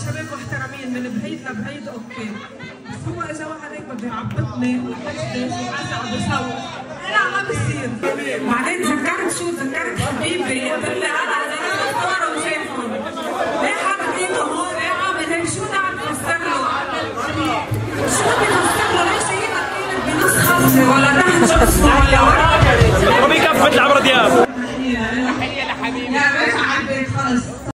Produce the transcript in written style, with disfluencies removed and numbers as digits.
شباب محترمين من بعيد لبعيد اوكي، بس هو اجى واحد هيك بده يعبطني وعزع بصوت، لا ما بصير. بعدين تذكرت حبيبي قال لي انا صوره وشايفهم، ليه حاطط ايده هون؟ ليه عامل هيك؟ شو ده عم تفسر له؟ شو بتفسر له؟ ليش ايدك بنص خمسه ولا تحت شو اسمه ولا ورا؟